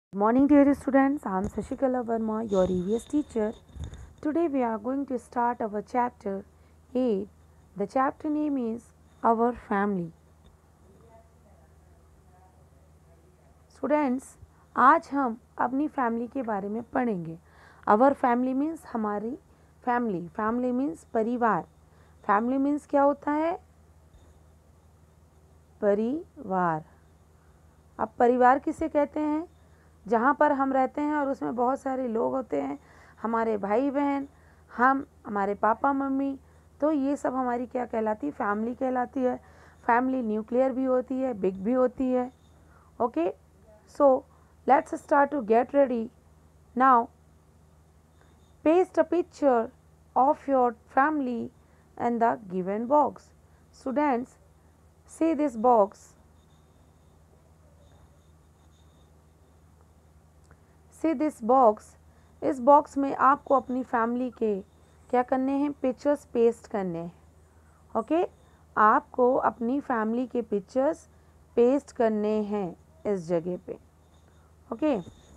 Good morning, dear students. I am Sashikala Verma, your EVS teacher. Today we are going to start our chapter 8. The chapter name is Our Family. Students, आज हम अपनी family के बारे में पढ़ेंगे. Our family means हमारी family. Family means परिवार. Family means क्या होता है? परिवार. अब परिवार किसे कहते हैं? जहाँ पर हम रहते हैं और उसमें बहुत सारे लोग होते हैं, हमारे भाई बहन, हमारे पापा मम्मी, तो ये सब हमारी क्या कहलाती है? फैमिली कहलाती है. फैमिली न्यूक्लियर भी होती है, बिग भी होती है. Okay, so let's start to get ready. Now paste a picture of your family and the given box. Students, see this box. See this box. इस बॉक्स में आपको अपनी फैमिली के क्या करने हैं? पिक्चर्स पेस्ट करने हैं. ओके, आपको अपनी फैमिली के पिक्चर्स पेस्ट करने हैं इस जगह पे. Okay,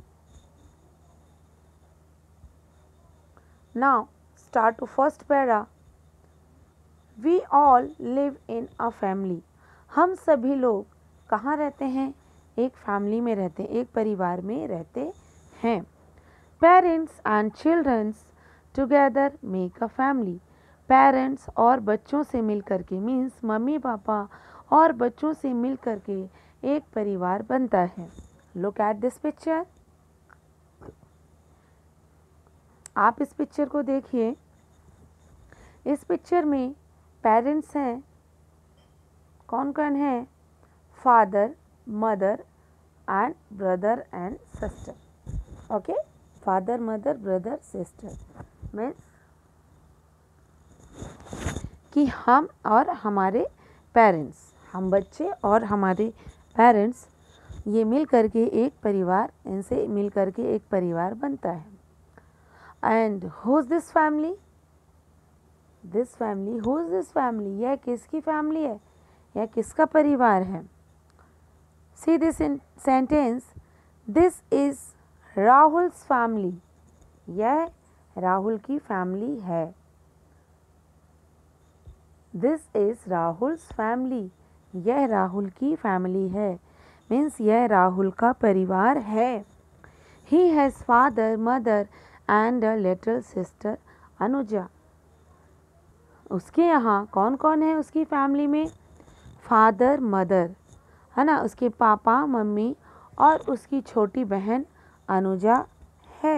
now start to first para. We all live in a family. हम सभी लोग कहाँ रहते हैं? एक फैमिली में रहते हैं, एक परिवार में रहते हैं. Parents and childrens together make a family. Parents और बच्चों से मिल करके मीन्स मम्मी पापा और बच्चों से मिल करके एक परिवार बनता है. Look at this picture. आप इस पिक्चर को देखिए. इस पिक्चर में पेरेंट्स हैं. कौन कौन है? Father, mother and brother and sister. Okay, father, mother, brother, sister means कि हम और हमारे पेरेंट्स, हम बच्चे और हमारे पेरेंट्स, ये मिल करके एक परिवार, इनसे मिल करके एक परिवार बनता है. And who is this family? This family, who is this family? यह किसकी फैमिली है? यह किसका परिवार है? See this in sentence. This is Rahul's family. यह राहुल की फैमिली है. This is Rahul's family. यह राहुल की फैमिली है. मीन्स यह राहुल का परिवार है. He has father, mother and a little sister Anuja. उसके यहाँ कौन कौन है उसकी फैमिली में? फादर, मदर है ना, उसके पापा मम्मी और उसकी छोटी बहन अनुजा है.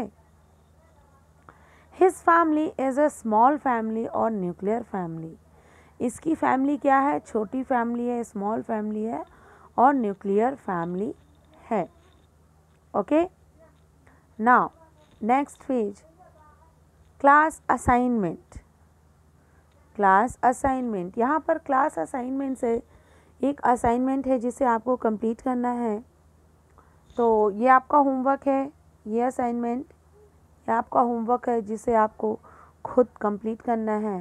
His family is a small family और न्यूक्लियर फैमिली. इसकी फैमिली क्या है? छोटी फैमिली है, स्मॉल फैमिली है और न्यूक्लियर फैमिली है. Okay, now next page. Class assignment. Class assignment. यहाँ पर क्लास असाइनमेंट से एक असाइनमेंट है जिसे आपको कंप्लीट करना है. तो ये आपका होमवर्क है. ये असाइनमेंट ये आपका होमवर्क है जिसे आपको खुद कंप्लीट करना है.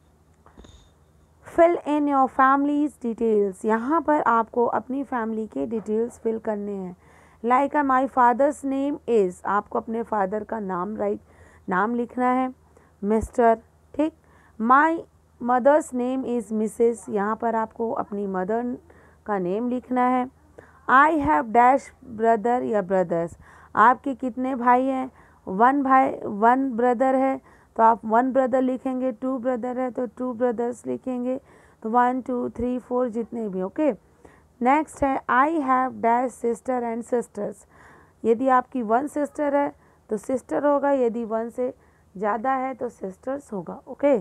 Fill in your family's details. यहाँ पर आपको अपनी फैमिली के डिटेल्स फिल करने हैं. Like my father's name is. आपको अपने फादर का नाम लिखना है, मिस्टर. ठीक. My mother's name is Mrs. यहाँ पर आपको अपनी मदर का नेम लिखना है. आई हैव डैश ब्रदर या ब्रदर्स. आपके कितने भाई हैं? वन ब्रदर है तो आप वन ब्रदर लिखेंगे. टू ब्रदर है तो टू ब्रदर्स लिखेंगे. तो 1 2 3 4 जितने भी. ओके, नेक्स्ट है I have dash sister and sisters. यदि आपकी वन सिस्टर है तो सिस्टर होगा, यदि वन से ज़्यादा है तो सिस्टर्स होगा. Okay,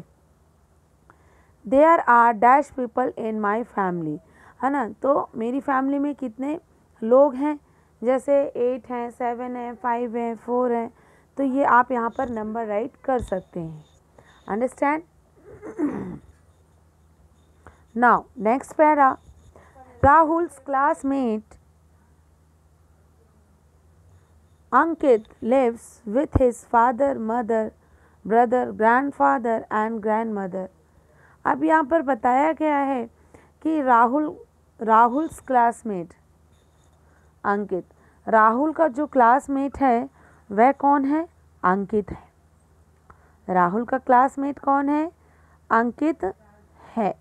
there are dash people in my family है ना. तो मेरी फैमिली में कितने लोग हैं? जैसे 8 हैं, 7 हैं, 5 हैं, 4 हैं. तो ये आप यहाँ पर नंबर राइट कर सकते हैं. Understand? Now next para. Rahul's classmate Ankit lives with his father, mother, brother, grandfather and grandmother. अब यहाँ पर बताया गया है कि राहुल्स क्लासमेट अंकित राहुल का जो क्लासमेट है वह कौन है? अंकित है। राहुल का क्लासमेट कौन है? अंकित है।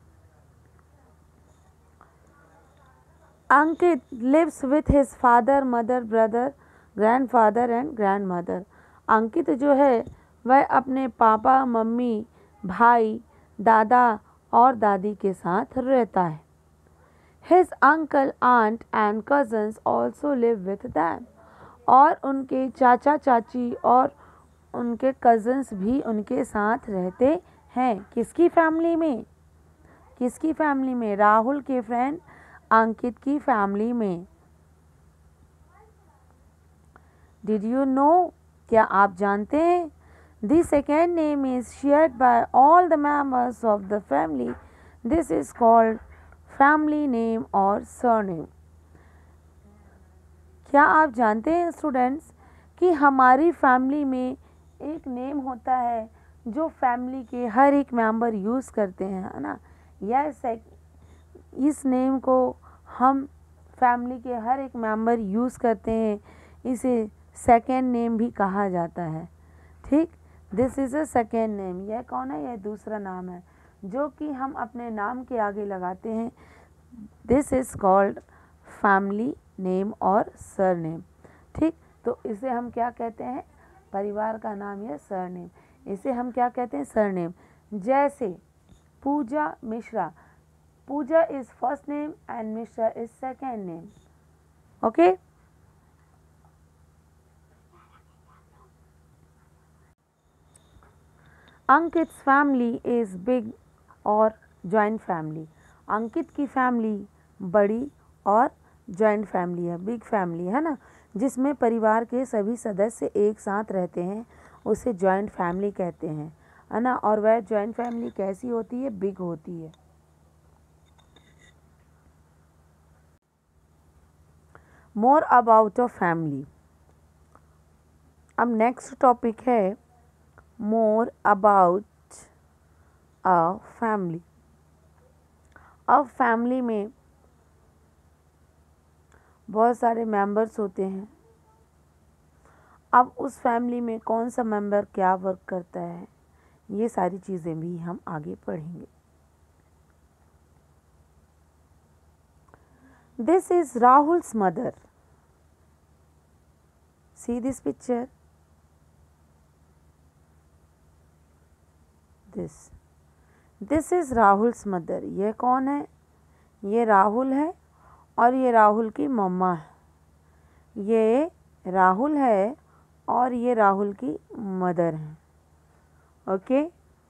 Ankit lives with his father, mother, brother, grandfather and grandmother. Ankit जो है वह अपने पापा, मम्मी, भाई, दादा और दादी के साथ रहता है। His uncle, aunt and cousins also live with them. और उनके चाचा चाची और उनके कज़न्स भी उनके साथ रहते हैं। किसकी फैमिली में? किसकी फैमिली में? राहुल के फ्रेंड अंकित की फैमिली में। Did you know? क्या आप जानते हैं? The second name is shared by all the members of the family. This is called family name और सरनेम। क्या आप जानते हैं स्टूडेंट्स कि हमारी फैमिली में एक नेम होता है जो फैमिली के हर एक मेंबर यूज़ करते हैं, है ना? इस नेम को हम फैमिली के हर एक मेंबर यूज़ करते हैं। इसे सेकेंड नेम भी कहा जाता है। ठीक, this is a second name. यह कौन है? यह दूसरा नाम है जो कि हम अपने नाम के आगे लगाते हैं। This is called family name और सरनेम। ठीक, तो इसे हम क्या कहते हैं? परिवार का नाम या सरनेम। इसे हम क्या कहते हैं? सरनेम। जैसे Pooja Mishra, Pooja is first name and Mishra is second name. Okay, Ankit's family is big और जॉइंट फैमिली। अंकित की फैमिली बड़ी और जॉइंट फैमिली है, बिग फैमिली है ना, जिसमें परिवार के सभी सदस्य एक साथ रहते हैं, उसे जॉइंट फैमिली कहते हैं, है ना। और वह जॉइंट फैमिली कैसी होती है? बिग होती है। More about a family. अब नेक्स्ट टॉपिक है मोर अबाउट अ फैमिली। अब फैमिली में बहुत सारे मेंबर्स होते हैं। अब उस फैमिली में कौन सा मेंबर क्या वर्क करता है, ये सारी चीज़ें भी हम आगे पढ़ेंगे। This is Rahul's mother. See this picture. This is Rahul's mother. ये कौन है? ये राहुल है और ये राहुल की मम्मा है। ये राहुल है और ये राहुल की मदर है। ओके,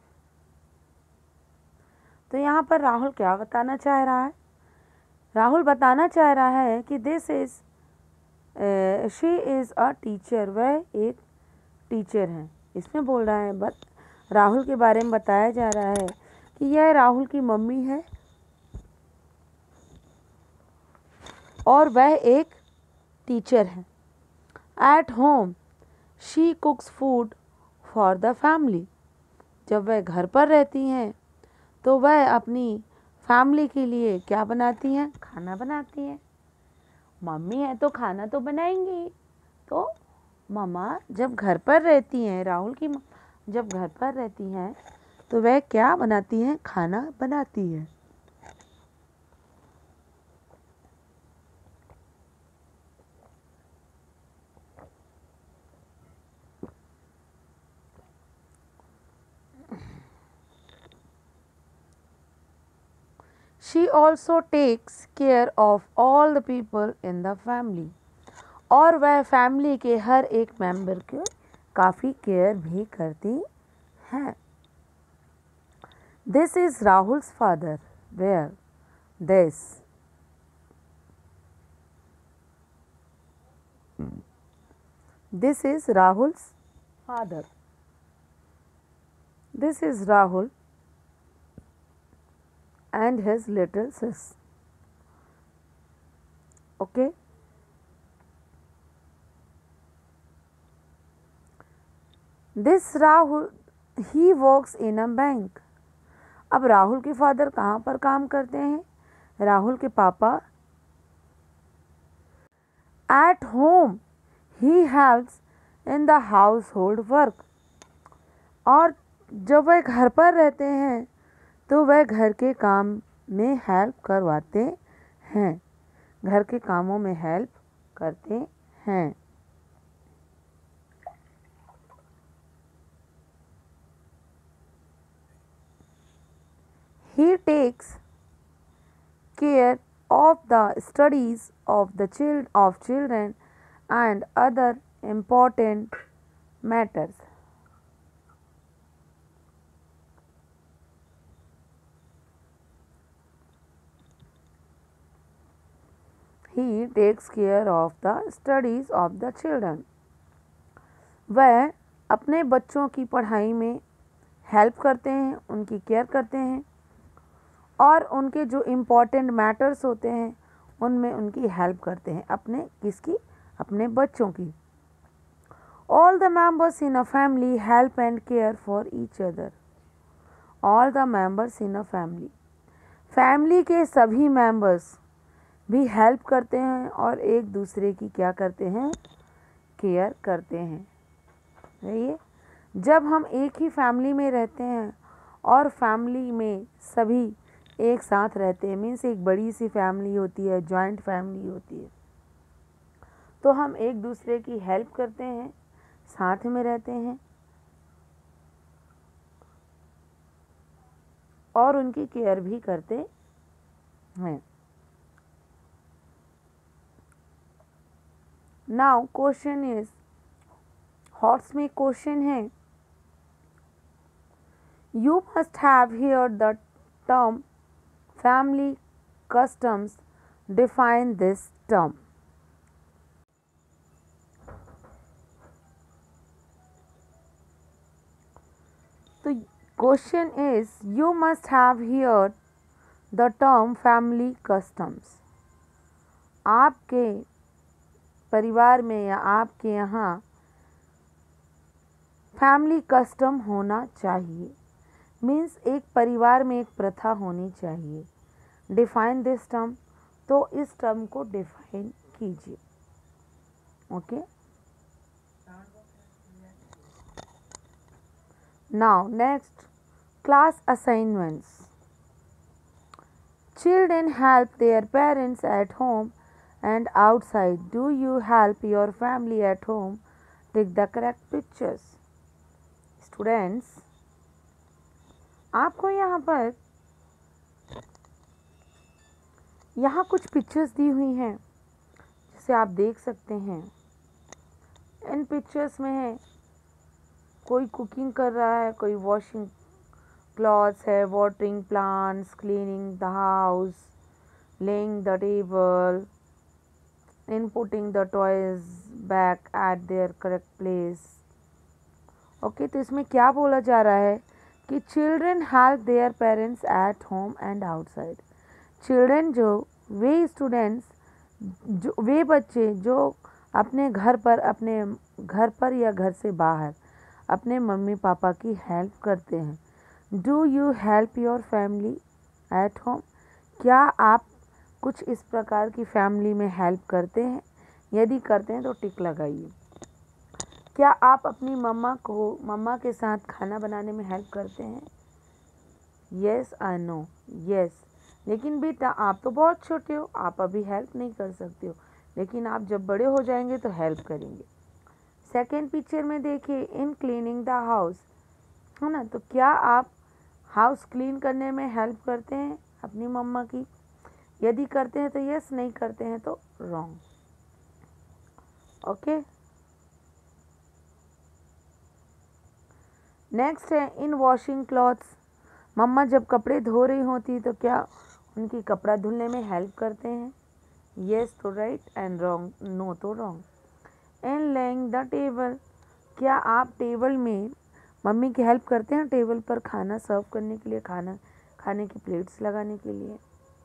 तो यहाँ पर राहुल क्या बताना चाह रहा है? राहुल बताना चाह रहा है कि this is she is a teacher. वह एक टीचर है। इसमें बोल रहा है, राहुल के बारे में बताया जा रहा है कि यह राहुल की मम्मी है और वह एक टीचर है। At home she cooks food for the family. जब वह घर पर रहती हैं तो वह अपनी फैमिली के लिए क्या बनाती हैं? खाना बनाती हैं। मम्मी है तो खाना तो बनाएंगी। तो मम्मा जब घर पर रहती हैं, राहुल की जब घर पर रहती हैं तो वह क्या बनाती हैं? खाना बनाती है। She also takes care of all the people in the family. और वह फैमिली के हर एक मेंबर के काफ़ी केयर भी करती है। This is Rahul's father. Where this is Rahul's father. This is Rahul and his little sis. Okay, this Rahul, he works in a bank. अब राहुल के फादर कहाँ पर काम करते हैं? राहुल के पापा At home, he helps in the household work. और जब वह घर पर रहते हैं तो वह घर के काम में हेल्प करवाते हैं, घर के कामों में हेल्प करते हैं. He takes care of the studies of the children and other important matters. He takes care of the studies of the children. वह अपने बच्चों की पढ़ाई में हेल्प करते हैं, उनकी केयर करते हैं और उनके जो इम्पोर्टेंट मैटर्स होते हैं उनमें उनकी हेल्प करते हैं. अपने किसकी? अपने बच्चों की. All the members in a family help and care for each other. All the members in a family. Family के सभी मेंबर्स भी हेल्प करते हैं और एक दूसरे की क्या करते हैं? केयर करते हैं. ये जब हम एक ही फैमिली में रहते हैं और फैमिली में सभी एक साथ रहते हैं, मीन्स एक बड़ी सी फैमिली होती है, जॉइंट फैमिली होती है, तो हम एक दूसरे की हेल्प करते हैं, साथ में रहते हैं और उनकी केयर भी करते हैं. नाउ क्वेश्चन इज, हॉर्स में क्वेश्चन है, you must have hear the term family customs, define this term. तो question is, you must have hear the term family customs. आपके परिवार में या आपके यहाँ फैमिली कस्टम होना चाहिए, मीन्स एक परिवार में एक प्रथा होनी चाहिए. डिफाइन दिस टर्म, तो इस टर्म को डिफाइन कीजिए. Okay, now next, class assignments. Children help their parents at home and outside. Do you help your family at home? Take the correct pictures. Students, आपको यहाँ कुछ पिक्चर्स दी हुई हैं जिसे आप देख सकते हैं. इन पिक्चर्स में है कोई कुकिंग कर रहा है, कोई वॉशिंग क्लॉथ्स है, watering plants, cleaning the house, laying the table, inputting the toys back at their correct place. ओके, तो इसमें क्या बोला जा रहा है कि children help their parents at home and outside. Children जो वे स्टूडेंट्स, जो वे बच्चे जो अपने घर पर या घर से बाहर अपने मम्मी पापा की हेल्प करते हैं. Do you help your family at home. क्या आप कुछ इस प्रकार की फैमिली में हेल्प करते हैं? यदि करते हैं तो टिक लगाइए. क्या आप अपनी मम्मा के साथ खाना बनाने में हेल्प करते हैं? येस और नो. येस, लेकिन बेटा आप तो बहुत छोटे हो, आप अभी हेल्प नहीं कर सकते हो, लेकिन आप जब बड़े हो जाएंगे तो हेल्प करेंगे. सेकेंड पिक्चर में देखिए, इन क्लीनिंग द हाउस, है ना. तो क्या आप हाउस क्लीन करने में हेल्प करते हैं अपनी मम्मा की? यदि करते हैं तो यस, नहीं करते हैं तो रॉन्ग. ओके, नेक्स्ट है इन वॉशिंग क्लॉथ्स. मम्मा जब कपड़े धो रही होती तो क्या उनकी कपड़ा धुलने में हेल्प करते हैं? येस तो राइट एंड रॉन्ग, नो तो wrong. In laying the table, क्या आप टेबल में मम्मी की हेल्प करते हैं टेबल पर खाना सर्व करने के लिए, खाना खाने की प्लेट्स लगाने के लिए?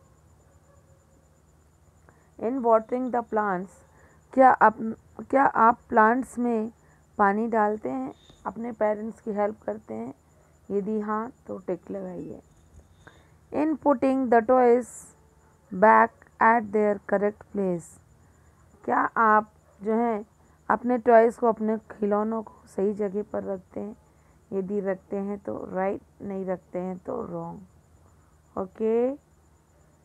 इन वाटरिंग द प्लांट्स, क्या आप प्लांट्स में पानी डालते हैं, अपने पेरेंट्स की हेल्प करते हैं? यदि हाँ तो टिक लगाइए. In putting the toys back at their correct place, क्या आप जो है अपने टॉयज़ को, अपने खिलौनों को सही जगह पर रखते हैं? यदि रखते हैं तो राइट, नहीं रखते हैं तो wrong. Okay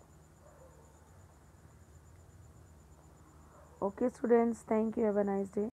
okay students, thank you, have a nice day.